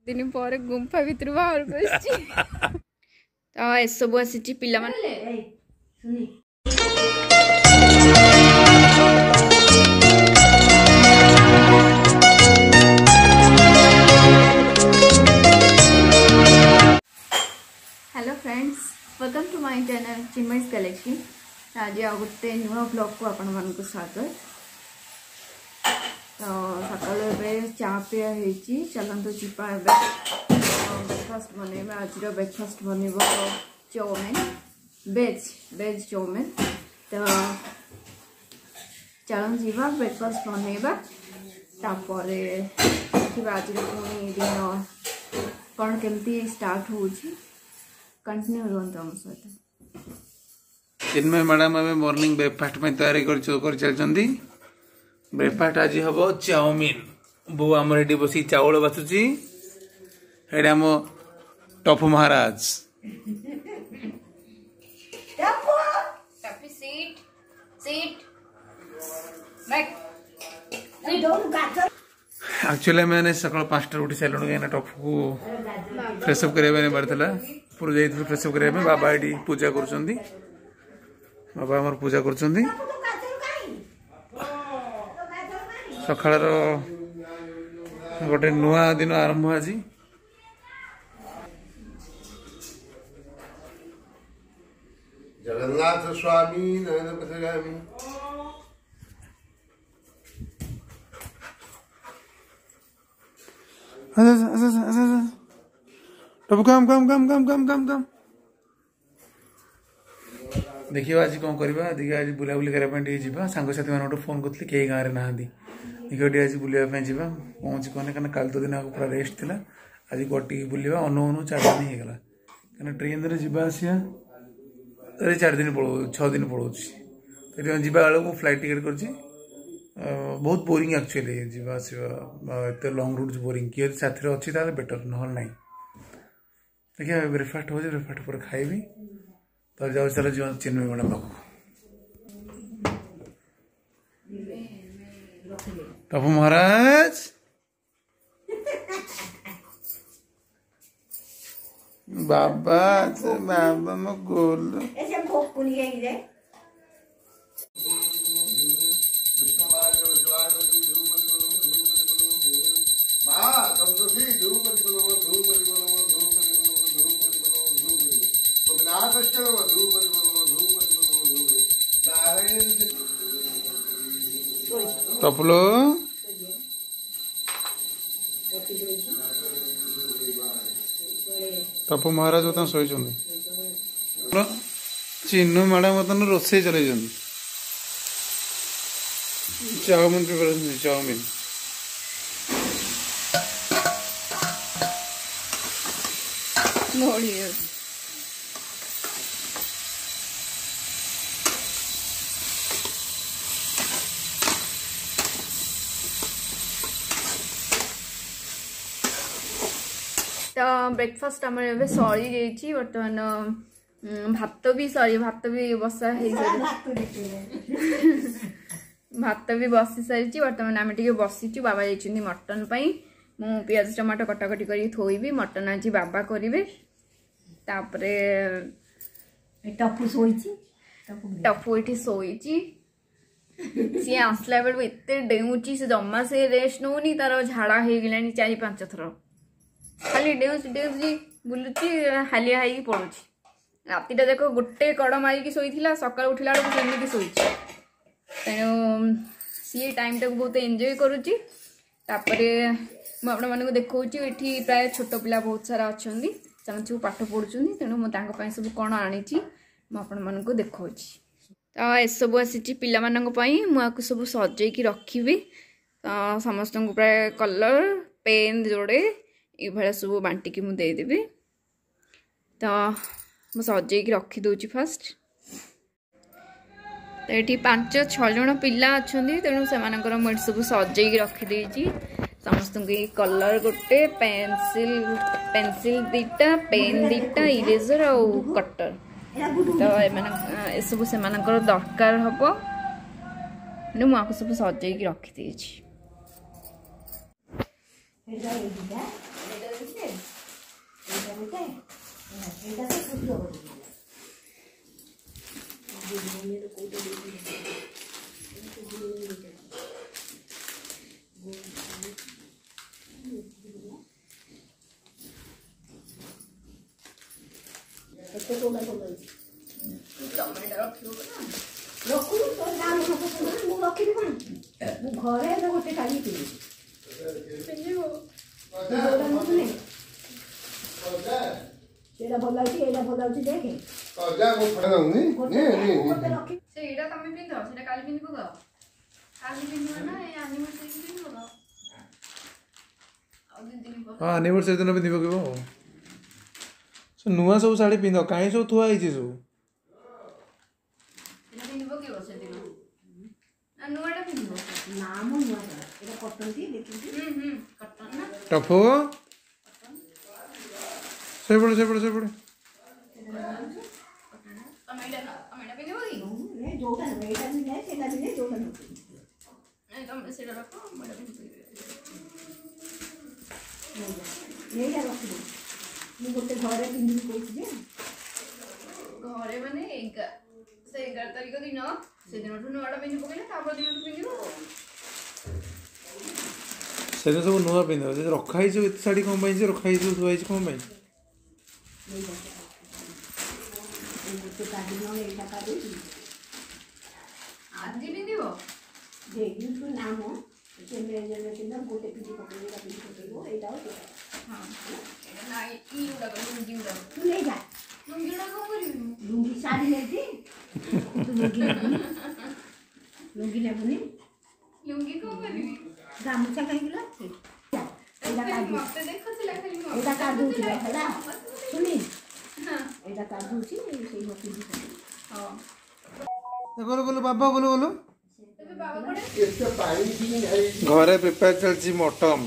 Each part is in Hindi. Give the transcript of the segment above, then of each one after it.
दिन पर गुंफा भितर बाहर तो एसबू आसी पिला hello friends, welcome to my channel Chinmay's galaxy. आज आ गोटे नुआ ब्लॉग को आपण मान स्वागत। तो सकाल चा पिया चलतु जीपा ब्रेकफास्ट बनवा। आज ब्रेकफास्ट बन चाउमिन, वेज चाउमिन। तो चलन जीवा ब्रेकफास्ट बनवा। तापर देखा आज पुणी दिन कौन केमती स्टार्ट हो कंटिन्यू रुहत आम सहित। चिन्मय मैडम अबे मॉर्निंग ब्रेकफास्ट में तैयारी कर चलती। ब्रेकफास्ट आज हम चाउमिन। बो आम ये बस चाउल बाछुची। आम टपू महाराज एक्चुअली मैंने सकाल 5 उठी सारे कहीं टपू को फ्रेशअप करने बाहर पूरा जाइए फ्रेशअप करने। बाबा ये पूजा कर बाबा आमर पूजा कर सकाळ गोटे नुआ दिन आरंभ आज। जगन्नाथ स्वामी नयन पथगामी। टपू कम कम कम कम कम कम कम देखिए आज कौन करवा। देखिए आज बुलाबुली करने जावा। सांगसाथी मान फोन करी कई गाँव में ना। देखिए आज बुलाया जावा पहुँची कहने कहीं काल तो दिन आगे पूरा रेस्ट थी। आज कटी बुलवा अनु अनु 4 दिन होगा कहीं ट्रेन रे जावा आसिया 4 दिन पड़ो 6 दिन पड़ो। तो जावा बेलू फ्लाइट टिकेट कर बहुत बोरिंग एक्चुअली जावा एत लंग रूट बोरिंग। किए साथी अच्छी बेटर ना ना। देखिए ब्रेकफास्ट हो ब्रेकफास्ट पर खाइबी। तो जाओ चलो जीवन चिन्मय मैडम पाख टपू महाराज बाबा बाबा मो गोल टपलो टपू महाराज बता शोई चिन्नू मैडम बता रोसे चल चाउमिन प्रिपरेशन चाउमिन। तो ब्रेकफास्ट आम सरी जाइए। बर्तमान भात भी सरी भात भी बसा भात भी बसी सारी। बर्तमान आम टे बसीचु। बाबा जाइए मटन पाई। मु पियाज टमाटो कटाकटी कर थोइबी। मटन आज बाबा करेंगे। तापरे टपू ये शोई सी आसला बेलू एत डेऊँची से जमा से रेस्ट नौनी। तार झाड़ा हो गला 4-5 थर खाली डेऊँची बुलूची हालिया हो पड़ुची। रातिटा जाक गोटे कड़ मारिकी शोला। सका उठला बेलू केमी शोई तेणु सी टाइम टाक बहुत एंजॉय करुच्ची। मुझे आपको देखा ये प्राय छोट पिला बहुत सारा अच्छा सब पाठ पढ़ुं। तेणु मुझे सब कौन आनी मुझे देखा। तो एसबू आसी पिला मुझे सब सजैकी रखी। समस्त को प्राय कलर पेन जोड़े ये सब बांटिकी मुझे देदेवी। तो मुझे सजैकी रखीदे फास्ट। तो ये 5-6 जन पिला अच्छा तेणु से सब सजैकी रखीदे। समस्त कलर गोटे पेंसिल 2टा पेन 2टा इरेजर और कटर। तो ये सब से दरकार हम मुझे सब सजैकी रखीदे। ରଖୁନୁ ତୋ ଗାଁ ଲୋକ ପସନ୍ଦ ମୁଁ ରଖିବି କଣ ମୁଁ ଘରେ ଏବେ ଗୋଟେ ଶାଢ଼ୀ ପିନ୍ଧିବି ସେଇଟା ଭଲ ଲାଗୁଛି ଏଇଟା ଭଲ ଲାଗୁଛି ଦେଖେ ସେଇଟା ତମେ ପିନ୍ଧ ସେଇଟା କାଲି ପିନ୍ଧି ପକାଅ କାଲି ପିନ୍ଧିବ ନା ଏଇ ଆନିଭର୍ସରୀ ପିନ୍ଧି ପକାଅ ଆଉ 2 ଦିନ ପରେ ହଁ ଆନିଭର୍ସରୀ ଦିନ ପିନ୍ଧି ପକେଇବ ନୂଆ ସବୁ ଶାଢ଼ୀ ପିନ୍ଧ କାହିଁ ସବୁ ଥୁଆ ହେଇଛି ସବୁ ସେଇଟା ପିନ୍ଧି ପକେଇବ ସେଦିନ ନା ନୂଆଟା ପିନ୍ଧିବ ନା ମୁଁ ନୂଆ ଏଇଟା କଟନ୍ତି ଦେଖିଛି କଟନ ନା ଟଫୁ ସେପଟେ ତମେ ଏଇଟା ପିନ୍ଧିବ କି ଯୋଉଟା ଏଇଟା ବି ନାହିଁ ସେଇଟା ବି ନାହିଁ ଯୋଉଟା ନାଇଁ ତମେ ସେଇଟା ରଖ ମୁଁ ଏଇଟା ପିନ୍ଧି ଏଇଟା ରଖିବୁ ମୁଁ ଗୋଟେ ଘରେ ପିନ୍ଧିବି କହୁଛି ଯେ ଘରେ ମାନେ ସେ 11 ତାରିଖ ଦିନ ସେଦିନଠୁ ନୂଆଟା ପିନ୍ଧି ପକେଇଲେ ତାପର ଦିନଠୁ ପିନ୍ଧିବ ସେଦିନ ସବୁ ନୂଆ ପିନ୍ଧିବ ଯଦି ରଖା ହେଇଛି ଏତେ ଶାଢ଼ୀ କ'ଣ ପାଇଁ ରଖା ହେଇଛି ଥୁଆ ହେଇଛି କ'ଣ ପାଇଁ ଗୋଟେ କାଢ଼ି ନ ଏଇଟା କାଢ଼ିବି ଆଜି ପିନ୍ଧିବ ଦେଖିଛୁ ନାମ ପିନ୍ଧା ଗୋଟେ ପିନ୍ଧି ପକେଇବ ଏଇଟା ପିନ୍ଧି ପକେଇବ ଏଇଟା ହଁ ଏଇଟା ନାଇଁ ଇ ଗୁଡ଼ାକ ଲୁଙ୍ଗି ଗୁଡ଼ାକ ତୁ ନେଇଯା ଲୁଙ୍ଗି ଗୁଡ଼ାକ କ'ଣ କରିବି ମୁଁ ଲୁଙ୍ଗି ଶାଢ଼ୀ ନେଇଛି ତୁ ଲୁଙ୍ଗି ନେବୁନି ଲୁଙ୍ଗି କ'ଣ କରିବି ଗାମୁଛା କାହିଁକି ଲାଗୁଛି ମତେ ଦେଖୁଥିଲା ଖାଲି ଏଇଟା କାଢ଼ୁଛି ହେଲା ଶୁଣି ଏଇଟା କାଢ଼ୁଛି ସେଇ ପିନ୍ଧି ପକେଇବ ହଁ बोलो बोलो बाबा बोलो बोलो ଏବେ ବାବା ପଡ଼େ घरे प्रिपेयर चलती मटन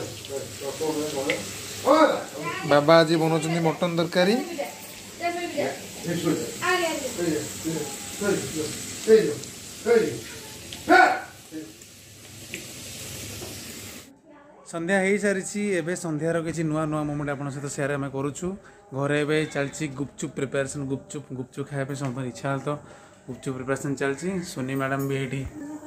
बाबा आज बनाऊँ मटन तरकारी संध्या हो सारी एवं संध्यार किसी नुआ नुआ मोमेंट आप सहित सेयार आम करुचु घरे ए चलती गुपचुप प्रिपेरेसन गुपचुप गुपचुप खाया समस्त इच्छा तो गुपचुप प्रिपेरेसन चलती सोनी मैडम भी ये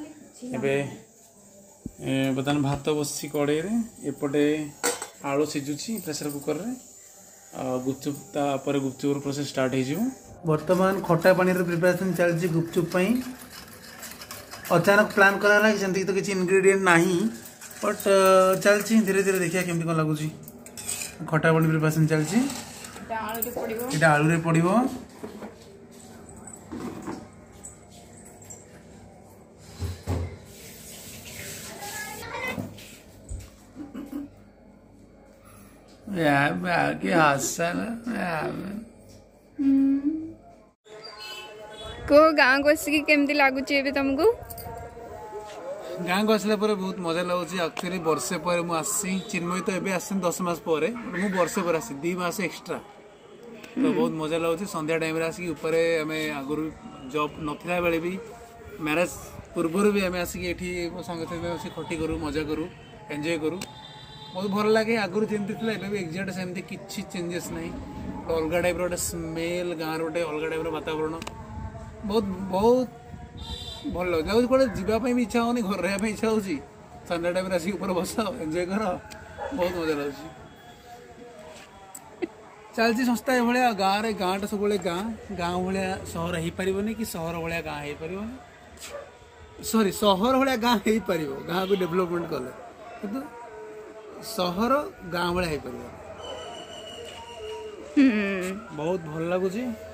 बर्तमान भात बसी कड़े एपटे आलू सिझुची प्रेसर कुकर रे गुपचुप तापर गुपचुप प्रोसेस स्टार्ट हो बर्तमान खटा पानी प्रिपेरेसन चलती गुपचुप अचानक प्लान कराला सेमती तो किसी इनग्रेडिएंट नहीं बट चलती धीरे धीरे देखिए केमती कौन लगुच खटा पानी प्रिपेरेसन चलती ये आलू रे पड़ो को गाँव को आसिक केमती लगुच तुमको गाँव को आसला बहुत मजा लगुच एक्चुअली वर्षे पर मुझे चिन्मय तो ये आस 10 मास पर मुझे वर्षे पर आसी 2 मास एक्सट्रा तो बहुत मजा लगुच संध्या टाइम आसिक आम आगुरी जॉब नथिला बेले भी मैरेज पूर्वर भी आम आसिक ये मो सांग खटी करूँ मजा करूँ एंजॉय करूँ बहुत भल लगे आगुरी जमी थी एक्जाक्ट सेमती किसी चेंजेस ना अलग टाइप रोटे स्मेल गाँव रोटे अलग टाइप वातावरण बहुत बहुत भल लगे कौन जावाई भी इच्छा होनी घर रहा इच्छा हो संध्या टाइम आसिक ऊपर बस एंजॉय कर बहुत मजा लगे चलती संस्था ये गाँव रे गाँटा सब गाँ गाँव भाया सहर हो पारनि कि सहर भाया गाँ हो पार सॉरी सहर भाया गाँ हो पार गाँ को डेभलपमेंट कले कि सहर गाँ भाया हो पार बहुत भल लगुच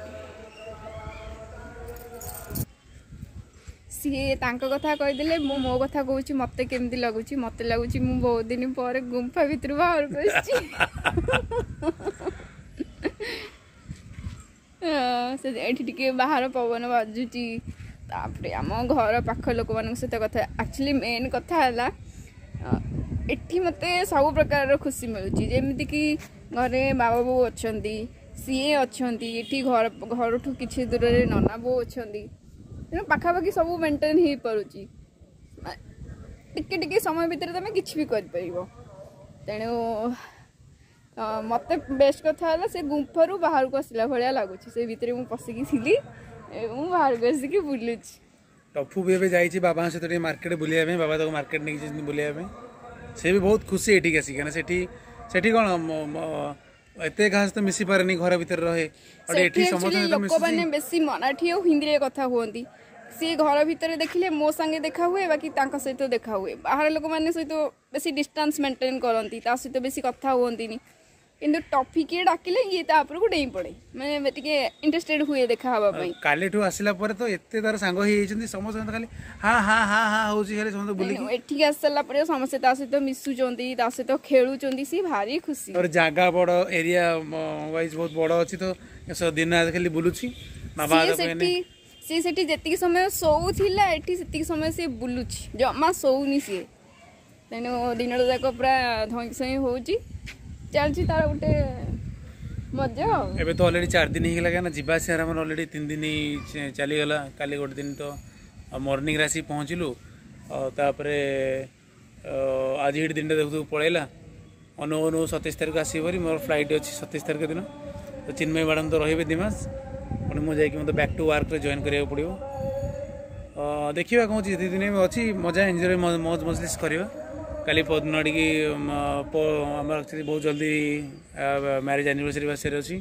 सी कथा कहीदे मो कथा कहूँ मत केमती लगुच मत लगुच मु बहुत दिन पर गुंफा भितर बाहर टे बाहर पवन बाजुची तापर आम घर पाख लोक मान सहित कथा एक्चुअली मेन कथा है एठी मते सब प्रकार खुशी मिलूँ जमी कि घरे बाबा बो अच्छा सी अच्छा घर घर ठू कि दूर नना बो अच्छा पाखापाखि सब मेंटेन हो पारुची टिके समय भितर तुम कि भी कर तेणु मत बेस्ट कथा है से गुंफारू बाहर को आसला भाया लगुच से भितर मुझे पशिकी थी बाहर को आसिक बुलूँ टफू भी एवं जाइए बाबा सहित मार्केट बुलाया बाबा तक मार्केट नहीं बुलाया से भी बहुत खुशी ये आसिक से कौन एते घास तो मिसी पारेनी घर भीतर रहे और एठी समझ लोक मैंने बेसी मराठी और हिंदी रे कथा हुअंती सी घर भितर देखिले मो संगे देखा हुए बाकी तांका सहित देखा हुए बाहर लोक मैंने सहित बेसी डिस्टेंस मेंटेन करती ता सहित बेसी कथा हुअंतीनी किंतु टॉफी किए डाकिले ये तापर को डेई पड़े मैं टिके इंटरेस्टेड हुए देखा हवा पई कालीठू आसिला परे तो एते तार सांग ही हेचंती समस्त खाली हां हां हां हां होची खाली समस्त बुली एठी आसला परे समस्त ता सहित मिसुचंती ता सहित खेलुचंती सी भारी खुशी और जागा बड़ एरिया वाइज बहुत बड़ अछि तो दिन रात खाली बुलुची बाबा सी सेठी जेतिक समय सोउथिला एठी सेतिक समय से बुलुची जमा सोउनी सी तेनो दिन जाक पूरा धई सई होउची चलची तार गोटे मजा एबे तो ऑलरेडी 4 दिन ही गला ना जिबा से हमर ऑलरेडी 3 दिन चली गला काली गोटे दिन तो मॉर्निंग रासी पहुँचलु तापरे आज ही दिन देखु पळेला अनु अनु 27 तारिख आसी बरी मोर फ्लाइट अछि 27 तारिख दिन तो चिन्मय मैडम तो रहिबे दिमास पुणी मु जाइक मत बैक टू वर्क रे जॉइन करिया पड़ियो देखिबा कौन दिन दिन में अछि मजा एंजॉय मौज मजलिस करियो काली पदन अड़ी आम एक्चुअली बहुत जल्दी मैरिज एनिवर्सरी बासर अच्छी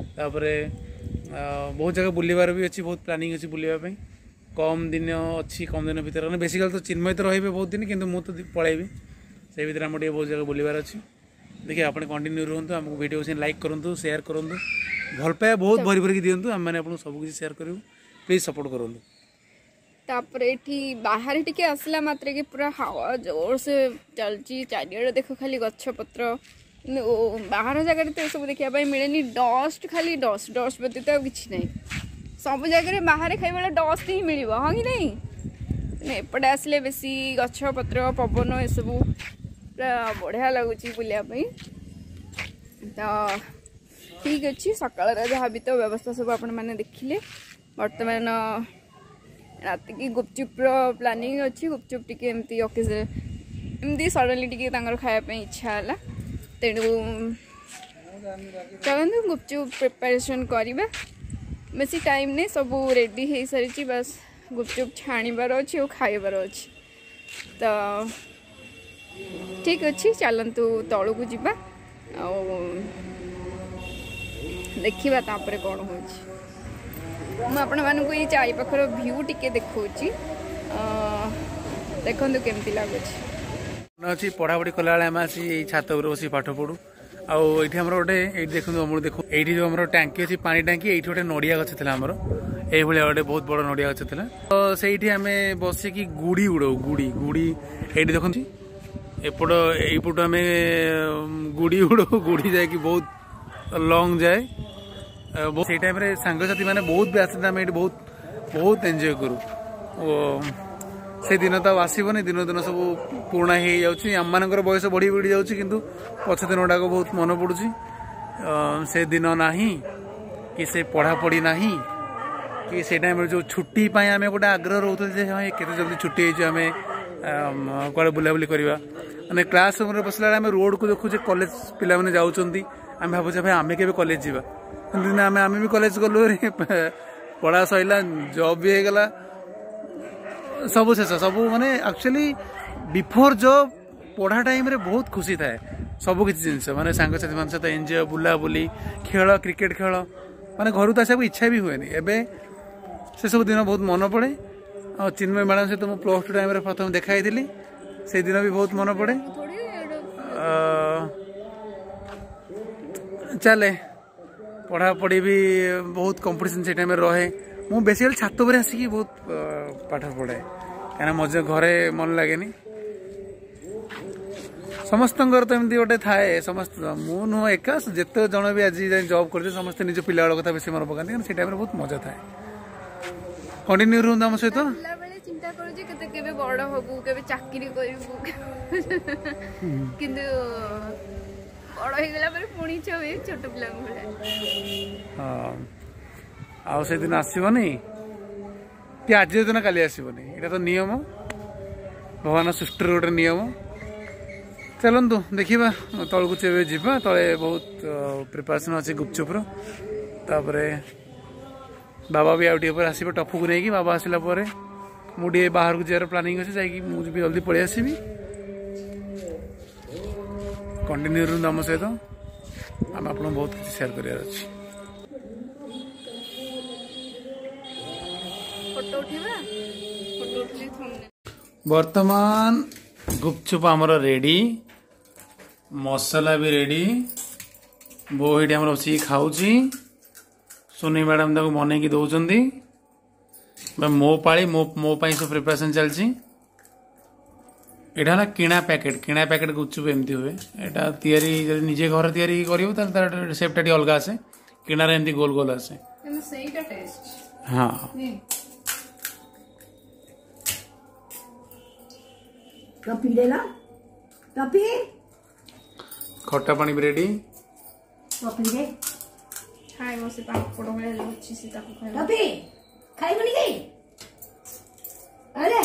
बहुत जगह बुलवार भी अच्छी बहुत प्लानिंग अच्छी बुलवाई कम दिन अच्छी कम दिन भर बेसिकल तो चिन्मय तो रही बहुत दिन किंतु मुझे पलैबी से भर आम बहुत जगह बुलवार अच्छी देखिए आप कंटिन्यू रुहतु आमको वीडियो लाइक करूँ शेयर करूँ भल पाया बहुत भरी भरिक दिंतु आम मैंने आपको सब कुछ शेयर करूँ प्लीज सपोर्ट करूँ तापर एठी बाहर टिके आसला मात्र के पूरा हवा जोर से चलची चारियाडे देख खाली गछ पत्र बाहर जगह तो सब देखा मिले डस्ट खाली डस्ट डस्ट व्यतीत तो किसी ना सब जगह बाहर खाइबा डस्ट ही मिल हाँ कि नहीं एपटे आसले बेसी गछ पत्र पवन ये सब पूरा बढ़िया लगुच बुलायापी तो ठीक अच्छे सकाल जहाँ भी तो व्यवस्था सब आपण मैंने देखिले बर्तमान रात की गुपचुप प्लानिंग अच्छी गुपचुप टी एमती एमती सडनली टी खायापी इच्छा है तेणु चलते गुपचुप प्रिपरेशन करवा बेसी टाइम नहीं सब रेडी हो सारी बस गुपचुप छाणीबार अच्छी और खाइबार अच्छी तो ठीक अच्छे चलतु तलू को जीवा देखा तापर कौन हो मुझे ये चारिपाखर व्यू टिके देखा देखु केमती लगुच अच्छी पढ़ापढ़ी कला आम आसी छात बस पाठ पढ़ू आईटी आम गोटे ये देखो अमर देखो ये जो आम टांकी अच्छी पानी टांकी ये गोटे नड़िया गछ था आमर ये गोटे बहुत बड़ नड़िया गछ था तो सही आम बसिकी गुड़ी उड़ाऊ गुड़ी गुड़ी ये देखो एपट यपट आम गुड़ी उड़ाऊ गुड़ी जाए बहुत लंग जाए से टाइम सांगसाथी मैंने बहुत भी आसते आम ये बहुत बहुत एंजॉय करूँ से दिन तो आसबनी दिन दिन सब पुराणा हो जाम मानकर बयस बढ़ी बढ़ी जाऊँगी किंतु पछ दिन गुड़ाक बहुत मन पड़ुची से दिन ना कि से पढ़ापढ़ी ना कि से टाइम जो छुट्टी आम गोटे आग्रह रोते हाँ केते जल्दी छुट्टी आम कड़े बुलाबुली करवा मैंने क्लास रूम बसला आम रोड को देखुचे कॉलेज पिला मैंने जाऊँगी आम भावुचे भाई आम के कॉलेज जावा आम भी कॉलेज गलु पढ़ा सैला जॉब भी होगला सब शेष सब माने एक्चुअली बिफोर जॉब पढ़ा टाइम रे बहुत खुशी थाए सब किसी जिनस माने सांगसाथी मान सहित एंजॉय बुला बुली खेल क्रिकेट खेल माने घर तो आसा इच्छा भी हुए एबे से सब दिन बहुत मन पड़े और चिन्मय मैडम सहित मुझे +2 टाइम प्रथम देखाई से दिन भी बहुत मन पड़े चले पढ़ापढ़ी भी बहुत कंपटीशन से टाइम रहे मु बेसिकली छात पर आसिकी बहुत पाठ पढ़े कहीं मजे घरे मन लगे समस्त तो एमती गोटे थाए समस्त मु नुह एका जिते जन भी आज जॉब करते समस्ते निज पिला कथा बेस मन पकाती से टाइम बहुत मजा थाए कंटिन्यू रुहतु आम सहित चिंता करुचे बड़ हबू के चाकरी करू किंतु बड़ हो गला पुणी छोट पिला हाँ आउ से दिन आसबनी कि आज दिन काली आसबनी यहाँ तो नियम भगवान सृष्टि गोटे नियम चलतु देखा तलू जा तले बहुत प्रिपरेशन अच्छे गुपचुप्र बाबा भी आउटे आसवे टफू को लेकिन बाबा आसला मुझे बाहर को जावर प्लानिंग अच्छे जाकि मुझे भी जल्दी पलि आसबि कंटिन्यू रुहतु आम सहित आम आप बहुत कुछ सेयार करार अच्छे। फोटो उठेबा फोटो उठले थंबनेल वर्तमान गुपचुप आमर रेडी मसला भी रेडी बो ये आम बस खाऊँगी सुनी मैडम ताको बनईकी दौरान मो पाली मो पाई सब प्रिपरेशन चलती। यहाँ किणा पैकेट गुपचुप एमती हुए यहाँ तैयारी निजे घर तैयारी कर सेपटा टी अलग आसे किणार एमती गोल गोल आसे सेईटा टेस्ट हाँ टपी देला टपी खट्टा पानी भी रेडी टपी दे खाए बसे पापड़ भले लच्छी से ताको खाए टपी खाई बनी गई अरे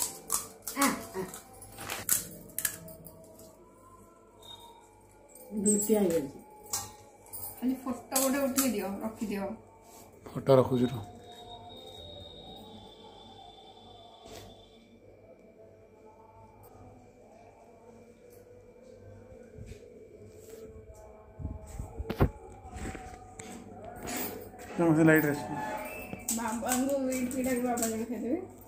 दूसरी आई है खाली फोटो गोटे उठे दियो रखी दियो फोटो रखुच लाइट बाबा को वेट पीड़ा बाबा जगह खाइदेबे